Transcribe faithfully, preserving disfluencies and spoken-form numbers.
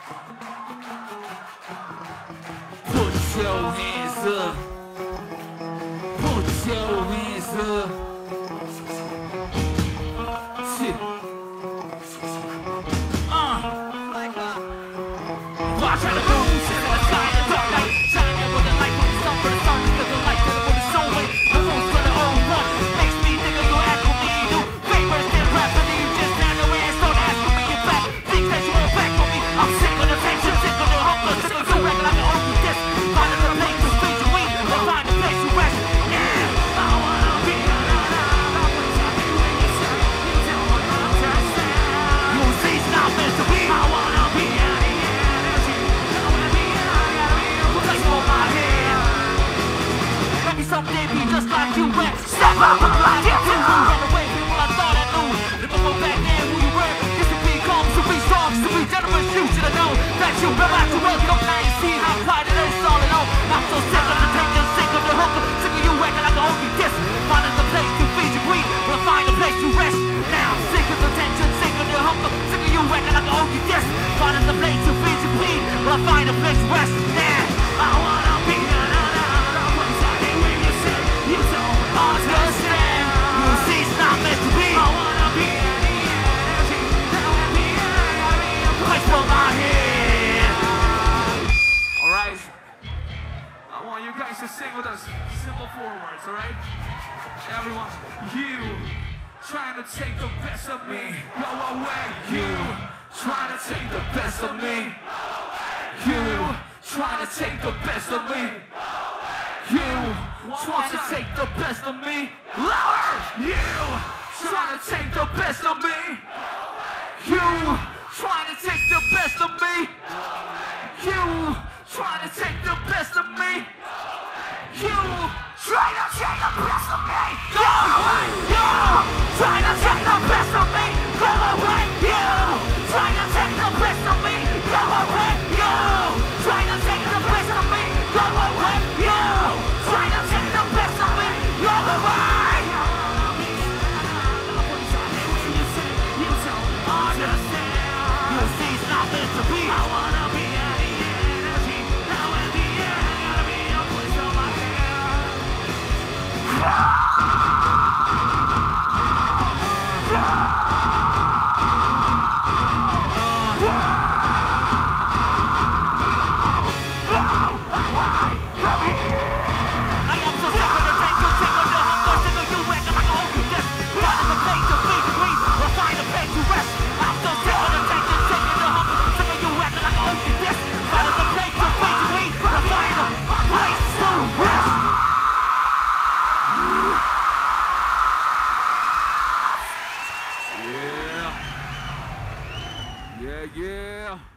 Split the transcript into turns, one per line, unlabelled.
Put your hands up. Put your hands up. Shit. Uh. Watch out the moon, shit in the sky in the dark night. Shining with the light from the sun for the sun. Because the light to the moon is so way. The moon's for the old one. Makes me think of you act with me. You favors and rap for me. You just stand away and start asking me your back. Things that you won't back for me. I'm sick of the tension, sick of the hunger, sick of you acting like an open disc. Finding the place to feed your weed, or find a place to rest. Yeah, I wanna be you see, it's not meant to be. I wanna be out of here. Place for my head. Maybe someday be just like you and step out the block. Get to you, run away, people I thought I knew. If I go back there, who you were? Used to be calm, to be strong, to be generous. You should have known that you never have to work. Come now you see how quiet it is all in all. I'm so sick of the tension, sick of the hooker, sick of you acting like an open disc. Finding the place to feed your greed, but find a place to rest. Now I'm sick of the tension, sick of the hunger, sick of you acting like an open disc. Finding the place to feed your greed, but I find a place to rest. Now I wanna be another place I hate when you say you don't understand. You see, it's not meant to be. I wanna be any energy, I wanna be a place for my head. Alright, I want you guys to sing with us. Simple four words, alright? Everyone, you trying to take the best of me, go away. You trying to take the best of me. You trying to take the best of me. You trying to take the best of me. Louder! You trying to take the best of me. You trying to take the best of me. You trying to take the best of me. You trying to take the best of me. Go away! You trying to take the best of me. Go away! You trying to take the best of me. Go away! You trying to take the best of me. Go away! You trying to take the best of me. Go away! You don't understand. You see, it's not meant to be. I wanna be any energy. Now in the end, I gotta be a place on my head. Yeah, yeah.